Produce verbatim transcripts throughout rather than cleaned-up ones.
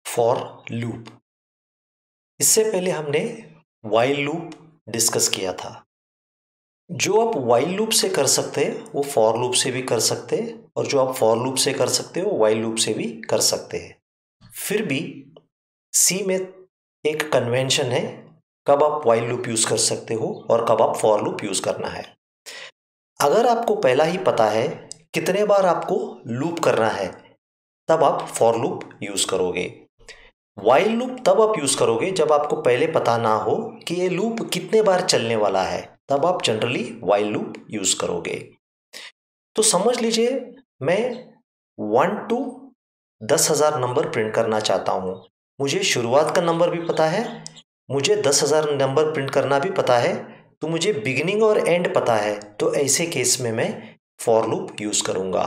For loop. इससे पहले हमने वाइल लूप डिस्कस किया था। जो आप वाइल लूप से कर सकते हैं वो फॉर लूप से भी कर सकते हैं, और जो आप फॉर लूप से कर सकते हो वाइल लूप से भी कर सकते हैं। फिर भी सी में एक कन्वेंशन है, कब आप वाइल लूप यूज कर सकते हो और कब आप फॉर लूप यूज करना है। अगर आपको पहला ही पता है कितने बार आपको लूप करना है, तब आप फॉर लूप यूज करोगे। वाइल लूप तब आप यूज करोगे जब आपको पहले पता ना हो कि ये लूप कितने बार चलने वाला है, तब आप जनरली वाइल लूप यूज करोगे। तो समझ लीजिए मैं वन टू दस हजार नंबर प्रिंट करना चाहता हूं। मुझे शुरुआत का नंबर भी पता है, मुझे दस हजार नंबर प्रिंट करना भी पता है, तो मुझे बिगिनिंग और एंड पता है। तो ऐसे केस में मैं फॉर लूप यूज करूंगा।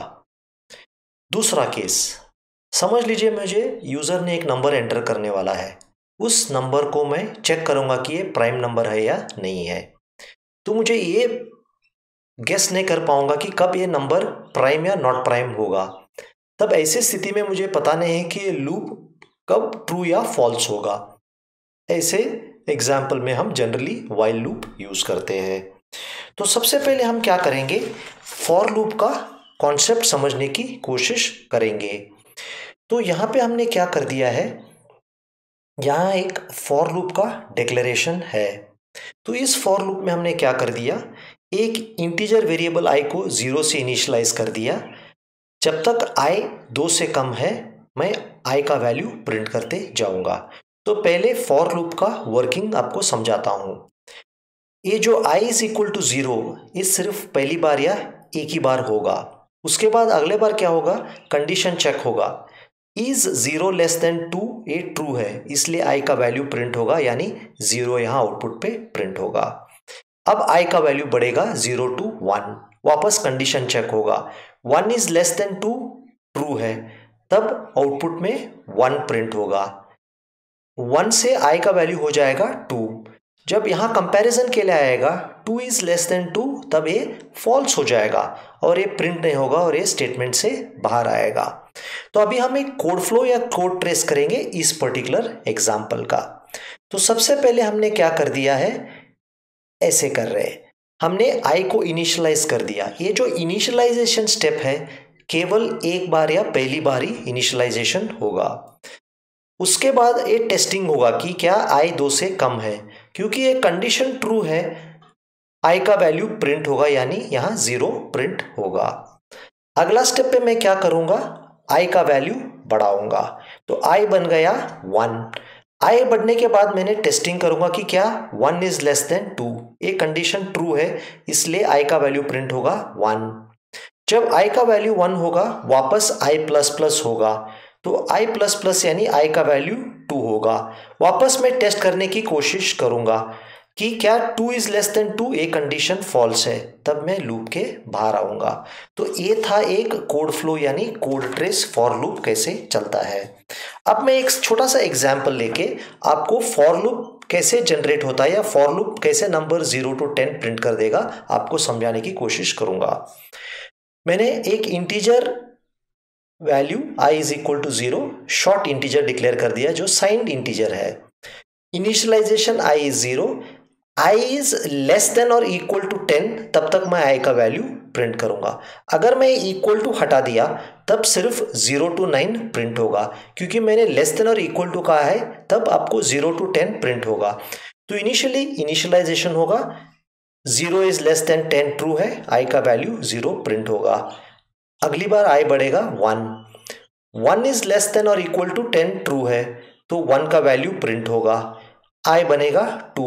दूसरा केस समझ लीजिए, मुझे यूजर ने एक नंबर एंटर करने वाला है। उस नंबर को मैं चेक करूंगा कि ये प्राइम नंबर है या नहीं है। तो मुझे ये गेस नहीं कर पाऊंगा कि कब ये नंबर प्राइम या नॉट प्राइम होगा। तब ऐसी स्थिति में मुझे पता नहीं है कि ये लूप कब ट्रू या फॉल्स होगा। ऐसे एग्जाम्पल में हम जनरली वाइल लूप यूज करते हैं। तो सबसे पहले हम क्या करेंगे, फॉर लूप का कॉन्सेप्ट समझने की कोशिश करेंगे। तो यहाँ पे हमने क्या कर दिया है, यहाँ एक फॉर लूप का डिक्लेरेशन है। तो इस फॉर लूप में हमने क्या कर दिया, एक इंटीजर वेरिएबल आई को जीरो से इनिशियलाइज कर दिया। जब तक आई दो से कम है मैं आई का वैल्यू प्रिंट करते जाऊंगा। तो पहले फॉर लूप का वर्किंग आपको समझाता हूं। ये जो i is equal to zero, ये सिर्फ पहली बार या एक ही बार होगा। उसके बाद अगले बार क्या होगा, कंडीशन चेक होगा। Is zero less than two, ये ट्रू है इसलिए i का वैल्यू प्रिंट होगा, यानी जीरो यहाँ आउटपुट पे प्रिंट होगा। अब i का वैल्यू बढ़ेगा जीरो टू वन, वापस कंडीशन चेक होगा। One is less than two, true है, तब आउटपुट में वन प्रिंट होगा। वन से i का वैल्यू हो जाएगा टू। जब यहाँ कंपैरिजन के लिए आएगा two is less than two, तब ये फॉल्स हो जाएगा और ये प्रिंट नहीं होगा और ये स्टेटमेंट से बाहर आएगा। तो अभी हम एक कोड फ्लो या कोड ट्रेस करेंगे इस पर्टिकुलर एग्जाम्पल का। तो सबसे पहले हमने क्या कर दिया है, ऐसे कर रहे हैं, हमने i को इनिशियलाइज कर दिया। ये जो इनिशियलाइजेशन स्टेप है केवल एक बार या पहली बार ही इनिशियलाइजेशन होगा। उसके बाद ये टेस्टिंग होगा कि क्या i दो से कम है। क्योंकि ये कंडीशन ट्रू है, i का वैल्यू प्रिंट होगा, यानी यहाँ जीरो प्रिंट होगा। अगला स्टेप पे मैं क्या करूंगा, i का वैल्यू बढ़ाऊंगा। तो i बन गया वन। i बढ़ने के बाद मैंने टेस्टिंग करूंगा कि क्या one is less than two, ये कंडीशन ट्रू है इसलिए i का वैल्यू प्रिंट होगा वन। जब i का वैल्यू वन होगा वापस i प्लस प्लस होगा, तो i प्लस प्लस यानी i का वैल्यू टू होगा। वापस मैं टेस्ट करने की कोशिश करूंगा कि क्या two is less than two, ये कंडीशन फॉल्स है, तब मैं लूप के बाहर आऊंगा। तो ये था एक कोड फ्लो यानी कोड ट्रेस फॉर लूप कैसे चलता है। अब मैं एक छोटा सा एग्जाम्पल लेके आपको फॉर लूप कैसे जनरेट होता है या फॉर लूप कैसे number zero to ten print कर देगा आपको समझाने की कोशिश करूंगा। मैंने एक integer value i is equal to zero short integer declare कर दिया जो साइंड इंटीजर है। Initialization i is zero, i is less than और इक्वल टू टेन, तब तक मैं i का वैल्यू प्रिंट करूंगा। अगर मैं इक्वल टू हटा दिया तब सिर्फ जीरो टू नाइन प्रिंट होगा, क्योंकि मैंने लेस देन और इक्वल टू कहा है, तब आपको जीरो टू टेन प्रिंट होगा। तो इनिशियली इनिशियलाइजेशन होगा, zero is less than ten true है, i का वैल्यू जीरो प्रिंट होगा। अगली बार i बढ़ेगा one, one is less than और इक्वल टू टेन ट्रू है, तो वन का वैल्यू प्रिंट होगा। i बनेगा two,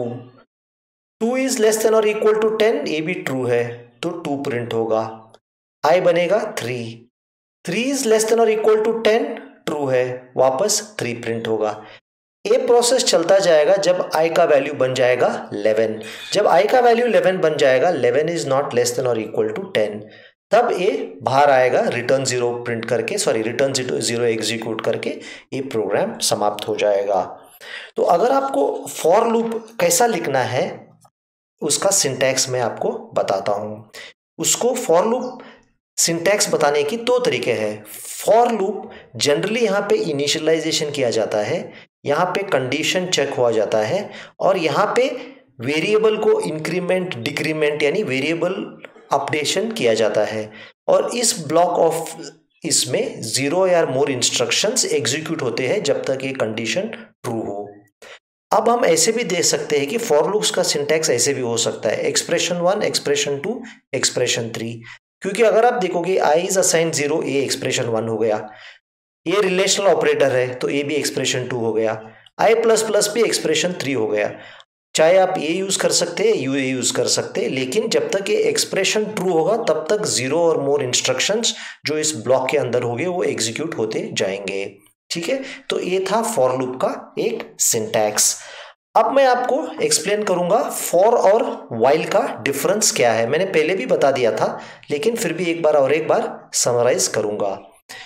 two is less than और इक्वल टू टेन, ये भी ट्रू है तो टू प्रिंट होगा। i बनेगा three, three is less than और इक्वल टू टेन, ट्रू है, वापस थ्री प्रिंट होगा। ये प्रोसेस चलता जाएगा जब i का वैल्यू बन जाएगा इलेवन। जब i का वैल्यू इलेवन बन जाएगा, eleven is not less than और इक्वल टू टेन, तब ये बाहर आएगा रिटर्न जीरो प्रिंट करके, सॉरी रिटर्न जीरो एग्जीक्यूट करके ये प्रोग्राम समाप्त हो जाएगा। तो अगर आपको फॉर लूप कैसा लिखना है उसका सिंटैक्स मैं आपको बताता हूं। उसको फॉर लूप सिंटैक्स बताने की दो तरीके हैं। फॉर लूप जनरली यहाँ पे इनिशियलाइजेशन किया जाता है, यहाँ पे कंडीशन चेक हुआ जाता है और यहाँ पे वेरिएबल को इंक्रीमेंट डिक्रीमेंट यानी वेरिएबल अपडेशन किया जाता है। और इस ब्लॉक ऑफ इसमें जीरो या मोर इंस्ट्रक्शंस एग्जीक्यूट होते हैं जब तक ये कंडीशन ट्रू हो। अब हम ऐसे भी देख सकते हैं कि फॉर लूप्स का सिंटैक्स ऐसे भी हो सकता है, expression one, expression two, expression three. क्योंकि अगर आप देखोगे I is assign zero, a expression one हो गया, ये रिलेशनल ऑपरेटर है तो ए भी एक्सप्रेशन टू हो गया, आई प्लस प्लस भी एक्सप्रेशन थ्री हो गया। चाहे आप ए यूज कर सकते हैं, यू ए यूज कर सकते हैं, लेकिन जब तक ये एक्सप्रेशन ट्रू होगा तब तक जीरो और मोर इंस्ट्रक्शंस जो इस ब्लॉक के अंदर होंगे वो एग्जीक्यूट होते जाएंगे। ठीक है, तो ये था फॉर लूप का एक सिंटैक्स। अब मैं आपको एक्सप्लेन करूंगा फॉर और वाइल का डिफरेंस क्या है। मैंने पहले भी बता दिया था लेकिन फिर भी एक बार और एक बार समराइज करूंगा।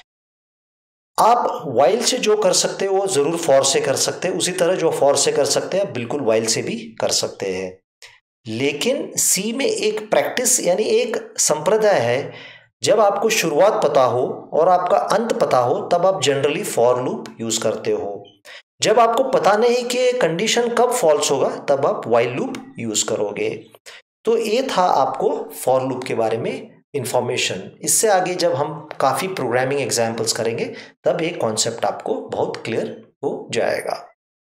आप वाइल से जो कर सकते हो वो जरूर फॉर से कर सकते हैं, उसी तरह जो फॉर से कर सकते हैं बिल्कुल वाइल से भी कर सकते हैं। लेकिन सी में एक प्रैक्टिस यानी एक संप्रदाय है, जब आपको शुरुआत पता हो और आपका अंत पता हो तब आप जनरली फॉर लूप यूज करते हो। जब आपको पता नहीं कि कंडीशन कब फॉल्स होगा तब आप वाइल लूप यूज करोगे। तो ये था आपको फॉर लूप के बारे में इंफॉर्मेशन। इससे आगे जब हम काफी प्रोग्रामिंग एग्जांपल्स करेंगे तब ये कॉन्सेप्ट आपको बहुत क्लियर हो जाएगा।